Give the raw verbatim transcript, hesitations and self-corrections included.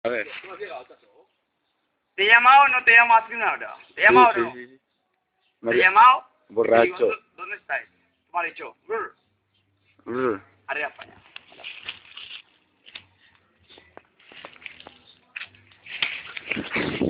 A ver. ¿Te he llamado o no te he llamado hace una hora? ¿Te he llamado o Sí, no? sí, sí. ¿Te he llamado? Borracho. Digo, ¿dó- ¿dónde estáis? Me ha dicho, "Brr". Brr. Arriba España. Hola.